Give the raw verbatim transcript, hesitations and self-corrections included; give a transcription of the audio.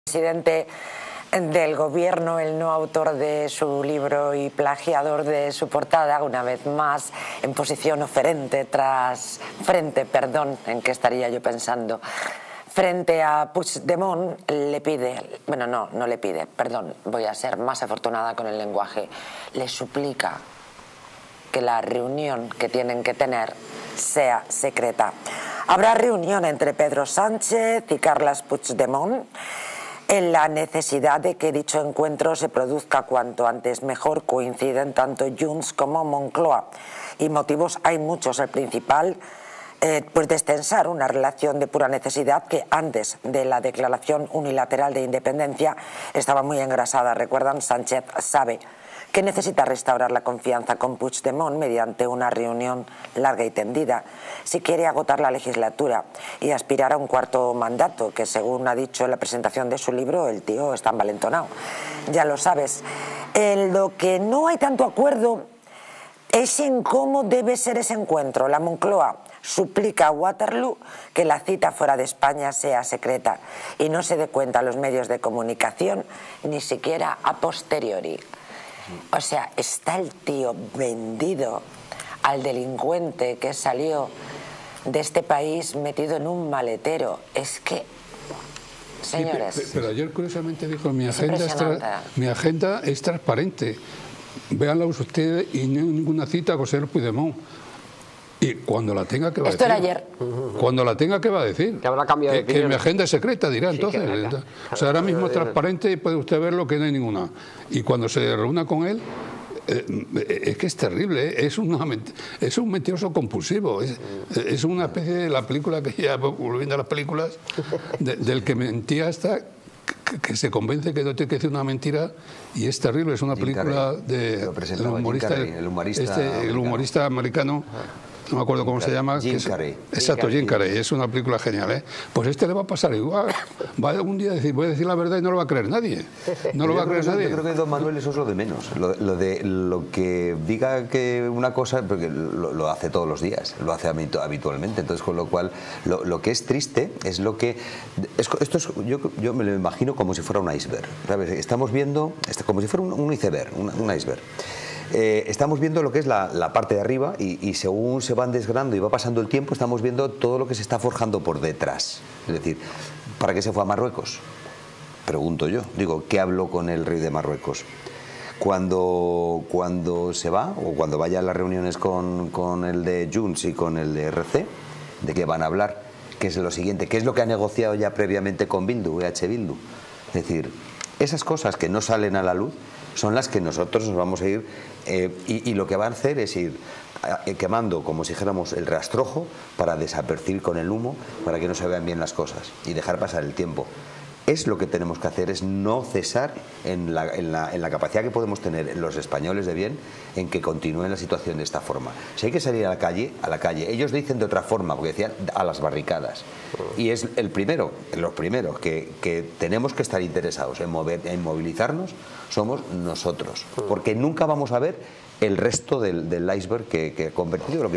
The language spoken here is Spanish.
Presidente del gobierno, el no autor de su libro y plagiador de su portada, una vez más en posición oferente tras frente, perdón, en qué estaría yo pensando, frente a Puigdemont, le pide, bueno, no, no le pide, perdón, voy a ser más afortunada con el lenguaje, le suplica que la reunión que tienen que tener sea secreta. Habrá reunión entre Pedro Sánchez y Carles Puigdemont. En la necesidad de que dicho encuentro se produzca cuanto antes mejor coinciden tanto Junts como Moncloa. Y motivos hay muchos. El principal, eh, pues destensar una relación de pura necesidad que antes de la declaración unilateral de independencia estaba muy engrasada. Recuerdan, Sánchez sabe que necesita restaurar la confianza con Puigdemont mediante una reunión larga y tendida, si quiere agotar la legislatura y aspirar a un cuarto mandato, que según ha dicho en la presentación de su libro, el tío está envalentonado. Ya lo sabes. En lo que no hay tanto acuerdo es en cómo debe ser ese encuentro. La Moncloa suplica a Waterloo que la cita fuera de España sea secreta y no se dé cuenta a los medios de comunicación, ni siquiera a posteriori. O sea, está el tío vendido al delincuente que salió de este país metido en un maletero. Es que, señores... Sí, pero, pero ayer curiosamente dijo, mi agenda, es tra mi agenda es transparente. Véanla ustedes y no hay ninguna cita con señor Puigdemont. Y cuando la tenga, ¿qué va a Esto decir? Esto era ayer. Cuando la tenga, ¿qué va a decir? Que habrá cambiado de que, que mi agenda es secreta, dirá, sí, entonces. entonces o sea, ahora mismo es transparente y puede usted verlo que no hay ninguna. Y cuando se reúna con él, eh, es que es terrible, ¿eh? es, una, es un mentiroso compulsivo. Es, es una especie de la película que ya, volviendo a las películas, de, del que mentía hasta... Que, que se convence que no tiene que decir una mentira y es terrible. Es una Jim película Carrey, de el humorista, Carrey, el humorista, este, americano. el humorista americano, no me acuerdo cómo se llama. Jim es, Carrey. Exacto, Jim Carrey. Es una película genial, ¿eh? Pues este le va a pasar igual. Va algún día a decir, voy a decir la verdad y no lo va a creer nadie. No lo va a creer eso, nadie. Yo creo que don Manuel eso es lo de menos. Lo, lo de lo que diga que una cosa, porque lo, lo hace todos los días, lo hace habitualmente. Entonces, con lo cual, lo, lo que es triste es lo que... Es, esto es, yo, yo me lo imagino como si fuera un iceberg, ¿sabes? Estamos viendo, como si fuera un, un iceberg, un, un iceberg. Eh, estamos viendo lo que es la, la parte de arriba y, y según se van desgranando y va pasando el tiempo, estamos viendo todo lo que se está forjando por detrás. Es decir, ¿para qué se fue a Marruecos? Pregunto yo. Digo, ¿qué habló con el rey de Marruecos? Cuando, cuando se va, o cuando vaya a las reuniones con, con el de Junts y con el de R C, ¿de qué van a hablar? ¿Qué es lo siguiente? ¿Qué es lo que ha negociado ya previamente con Bildu, E H Bildu? Es decir, esas cosas que no salen a la luz son las que nosotros nos vamos a ir eh, y, y lo que va a hacer es ir eh, quemando, como si dijéramos, el rastrojo para desapercibir con el humo, para que no se vean bien las cosas y dejar pasar el tiempo. Es lo que tenemos que hacer, es no cesar en la, en, la, en la capacidad que podemos tener los españoles de bien en que continúe la situación de esta forma. Si hay que salir a la calle, a la calle. Ellos dicen de otra forma, porque decían a las barricadas. Y es el primero, los primeros que, que tenemos que estar interesados en, mover, en movilizarnos, somos nosotros. Porque nunca vamos a ver el resto del, del iceberg que, que ha convertido lo que